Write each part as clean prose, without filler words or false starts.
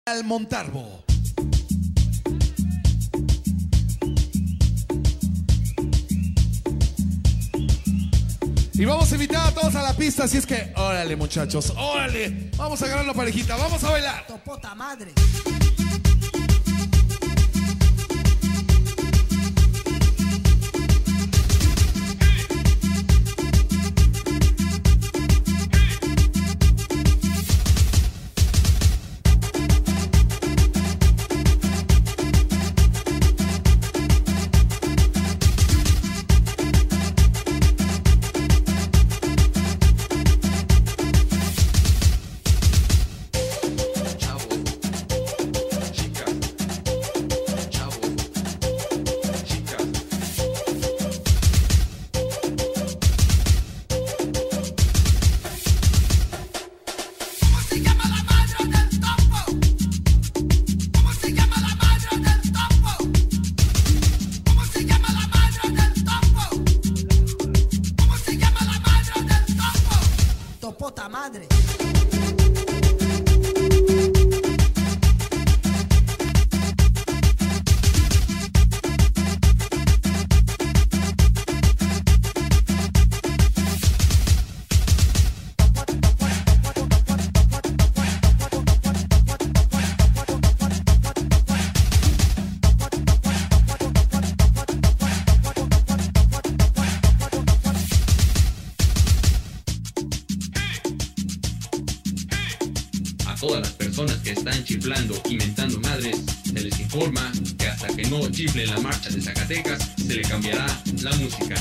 Al Montalvo. Y vamos a invitar a todos a la pista, así es que órale muchachos, órale, vamos a agarrar la parejita, vamos a bailar. Topota madre. Topota madre. Todas las personas que están chiflando y mentando madres, se les informa que hasta que no chifle la marcha de Zacatecas, se le cambiará la música.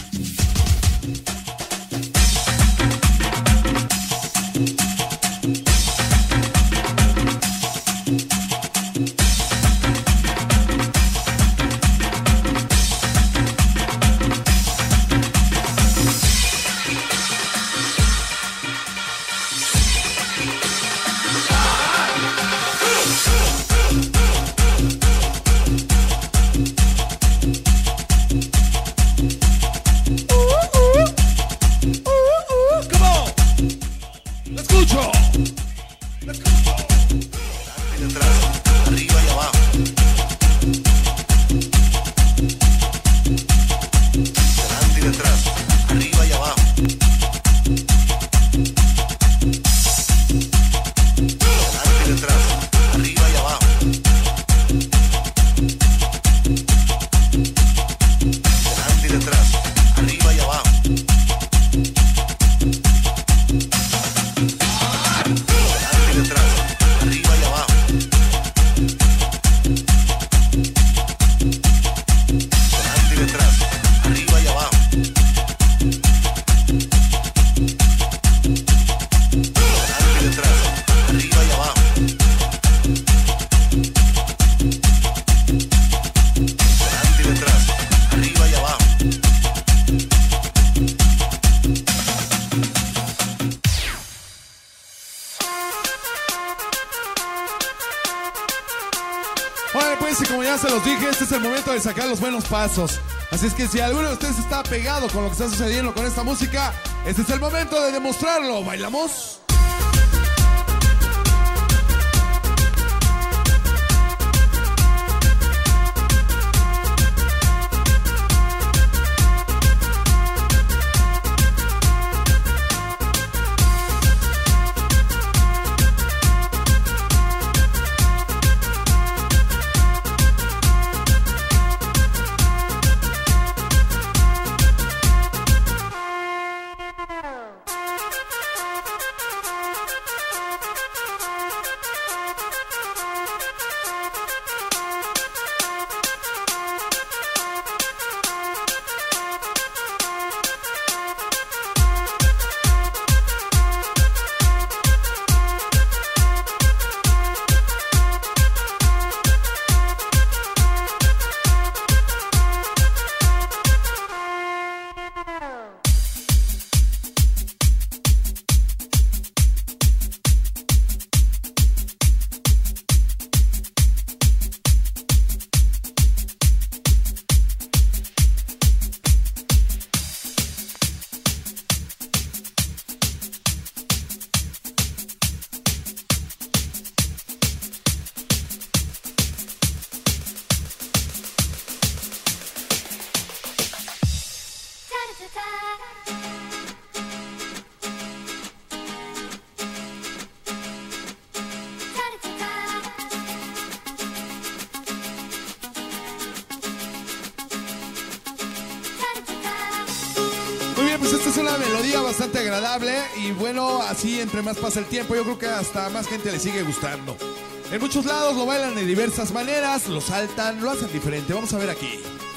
Bueno, pues y como ya se los dije, este es el momento de sacar los buenos pasos. Así es que si alguno de ustedes está pegado con lo que está sucediendo con esta música, este es el momento de demostrarlo. ¿Bailamos? pues esta es una melodía bastante agradable y bueno, así entre más pasa el tiempo, yo creo que hasta más gente le sigue gustando. En muchos lados lo bailan de diversas maneras, lo saltan, lo hacen diferente. Vamos a ver aquí.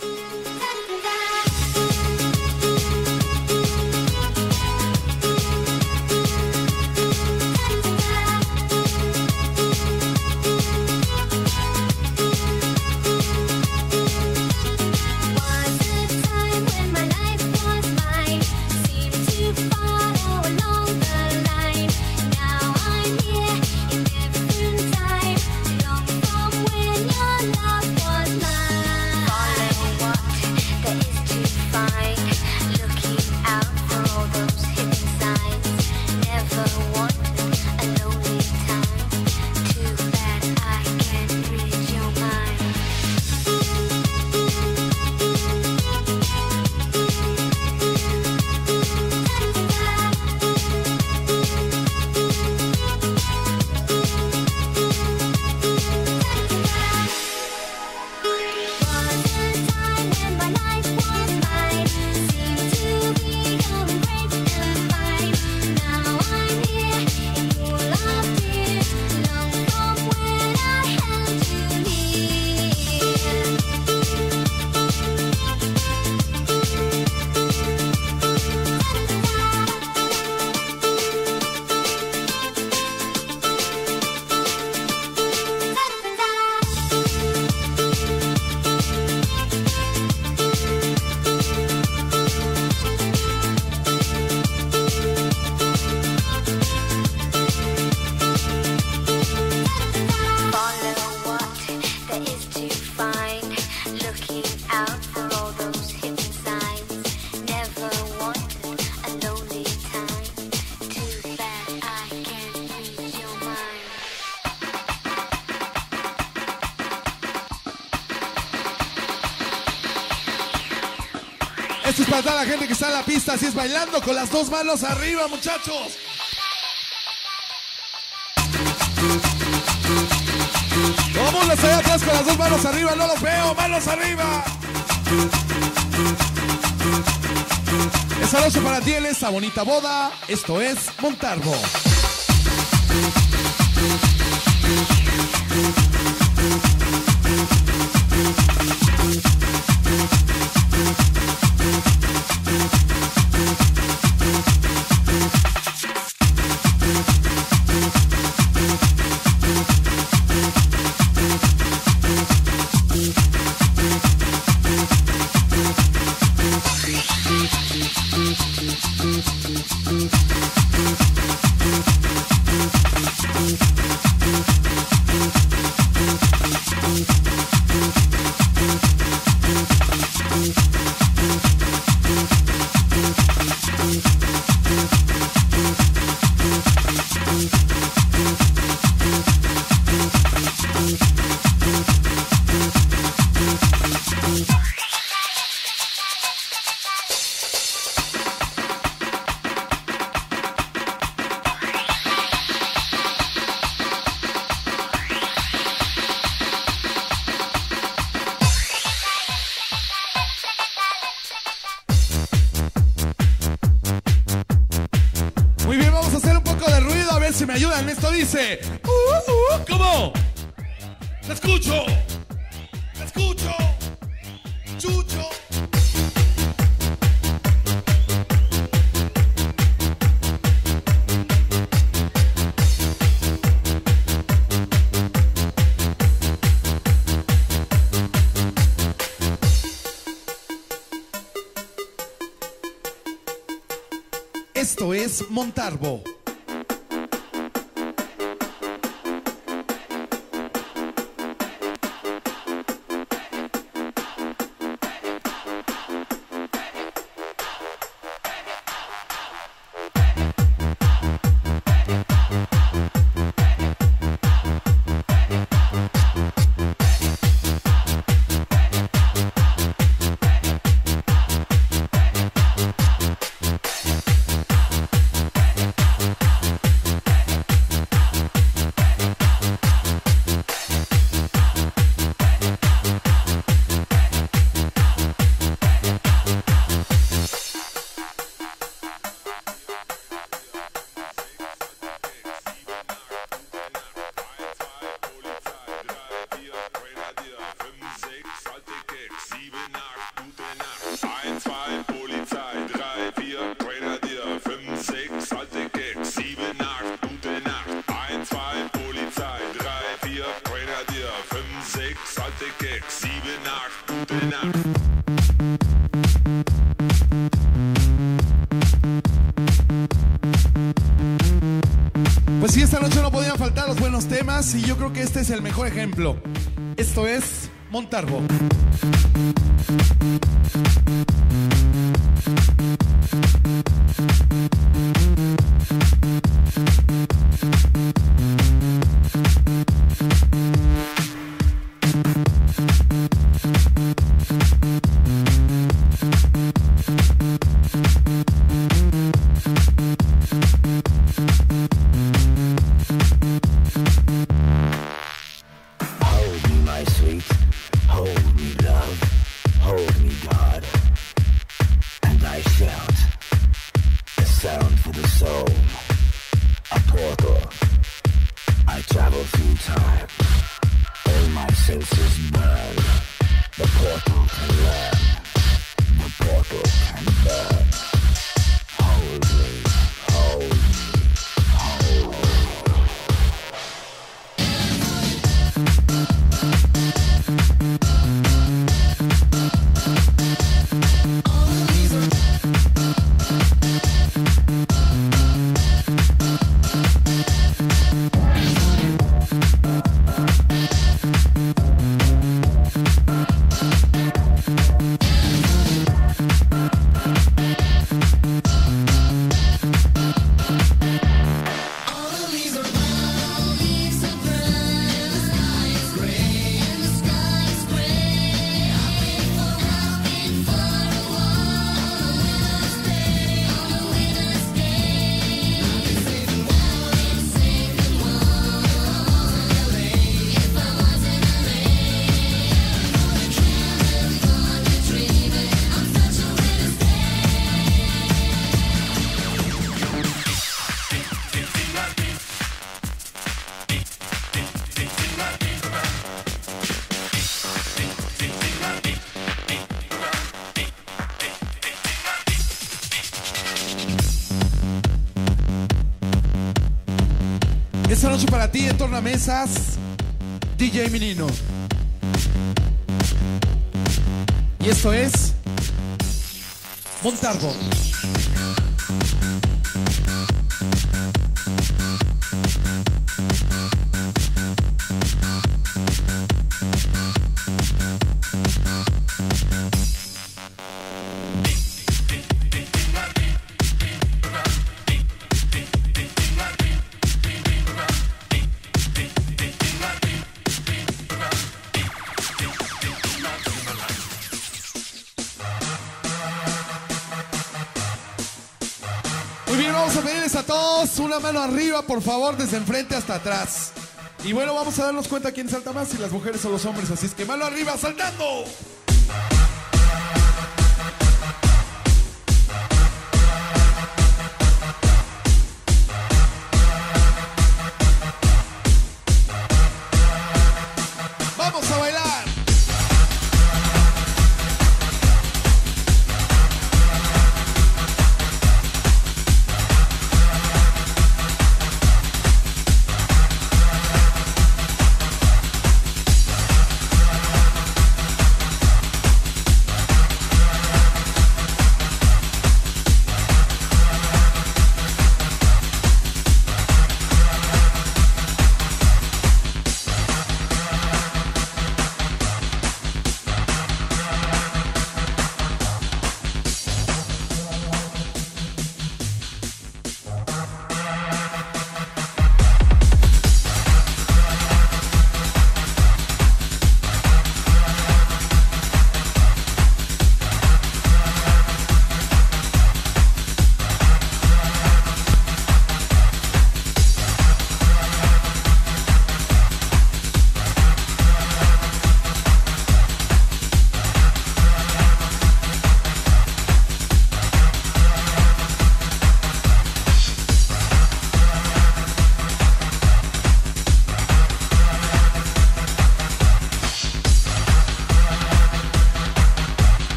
Esto es para toda la gente que está en la pista, así es, bailando con las dos manos arriba, muchachos. Vamos allá atrás con las dos manos arriba, no los veo, manos arriba. Esa noche para ti en esta bonita boda, esto es Montarbo. Si me ayudan, esto dice ¿cómo? ¡Te escucho! ¡Te escucho! ¡Chucho! Esto es Montarbo. sag dir 5, 6, alte Keks, 7, 8, gute Nacht. Pues sí, esta noche no podían faltar los buenos temas y yo creo que este es el mejor ejemplo. Esto es Montarbo. Esta noche para ti en Tornamesas, DJ Menino. Y esto es Montarbo. Vamos a pedirles a todos una mano arriba, por favor, desde enfrente hasta atrás. Y bueno, vamos a darnos cuenta quién salta más, si las mujeres o los hombres. Así es que mano arriba, saltando. Vamos a bailar.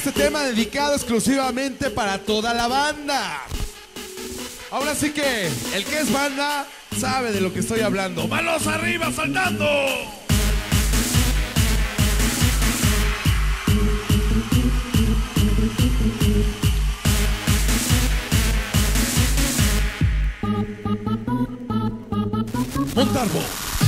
Este tema dedicado exclusivamente para toda la banda. Ahora sí que el que es banda sabe de lo que estoy hablando. ¡Manos arriba saltando! Montarbo.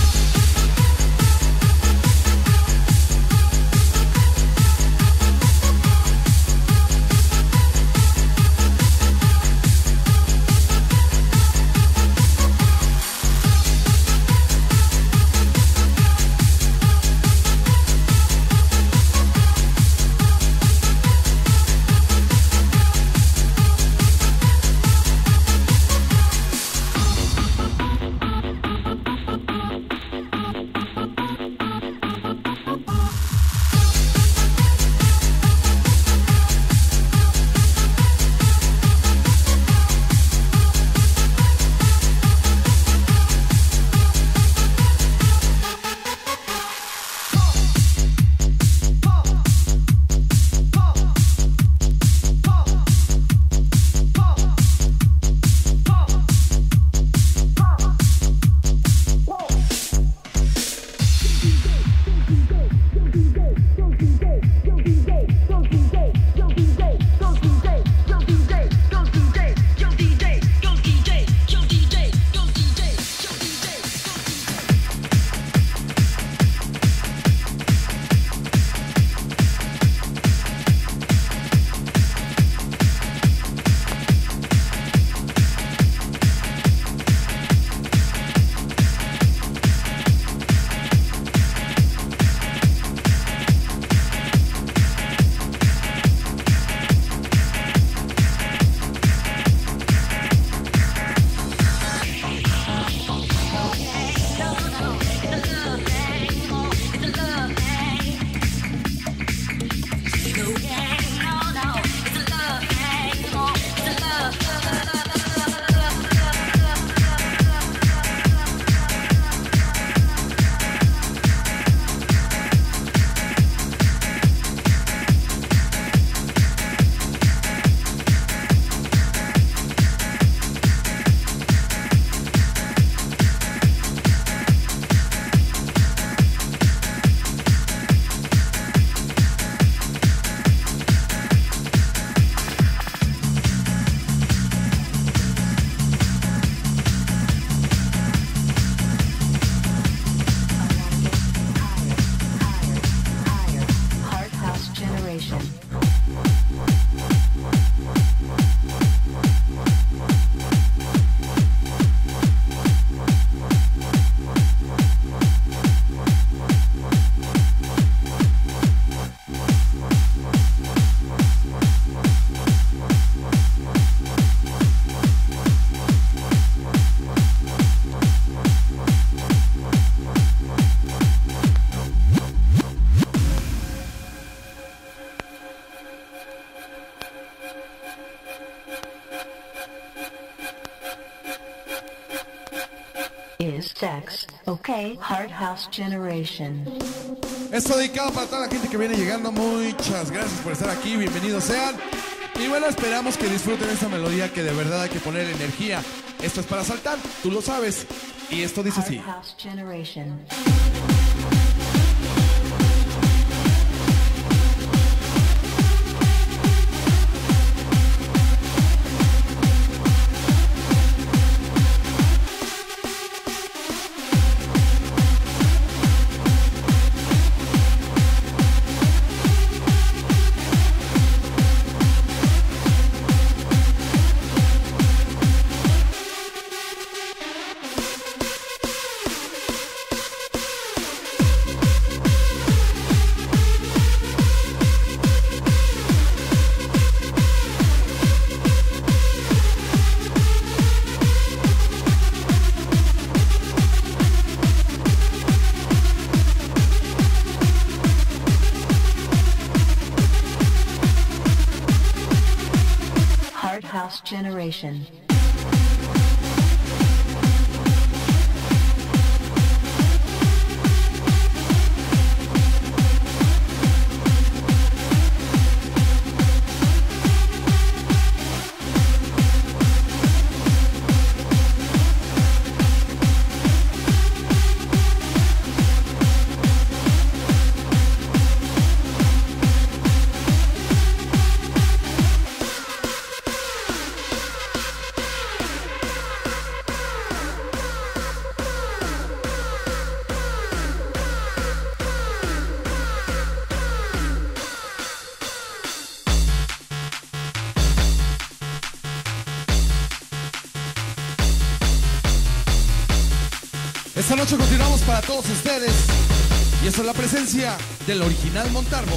is sex. Okay, Hard House Generation. Esto dedicado para toda la gente que viene llegando. Muchas gracias por estar aquí, bienvenidos sean. Y bueno, esperamos que disfruten esta melodía que de verdad hay que poner energía. Esto es para saltar, tú lo sabes. Y esto dice así. Hard House Generation. House Generation. Esta noche continuamos para todos ustedes. Y esta es la presencia del original Montalvo.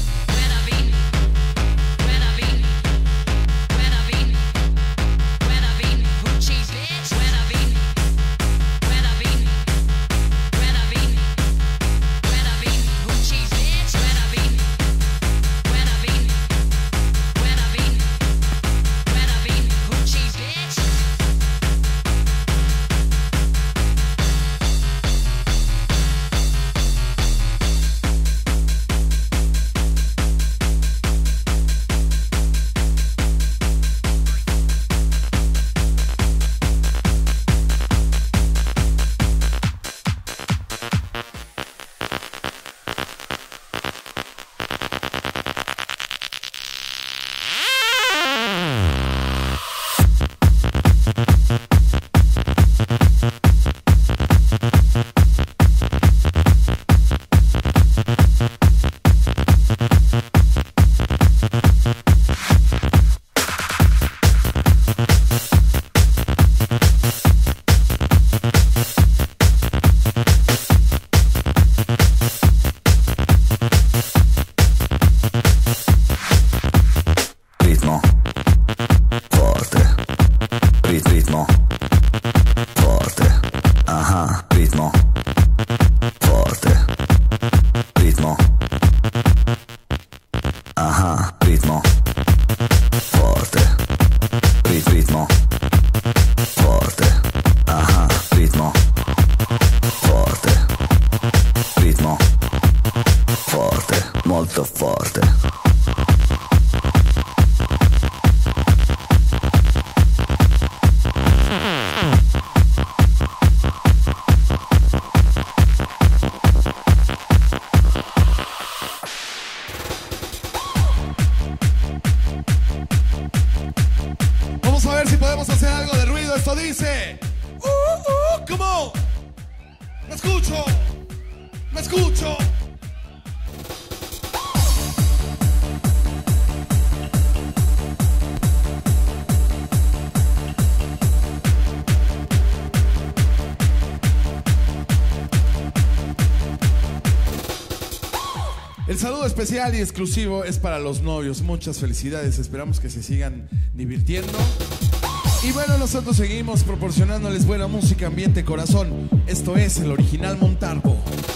Vamos a ver si podemos hacer algo de ruido. Esto dice... ¿Cómo? ¡Me escucho! ¡Me escucho! El saludo especial y exclusivo es para los novios. Muchas felicidades, esperamos que se sigan divirtiendo. Y bueno, nosotros seguimos proporcionándoles buena música, ambiente, corazón. Esto es el original Montalvo.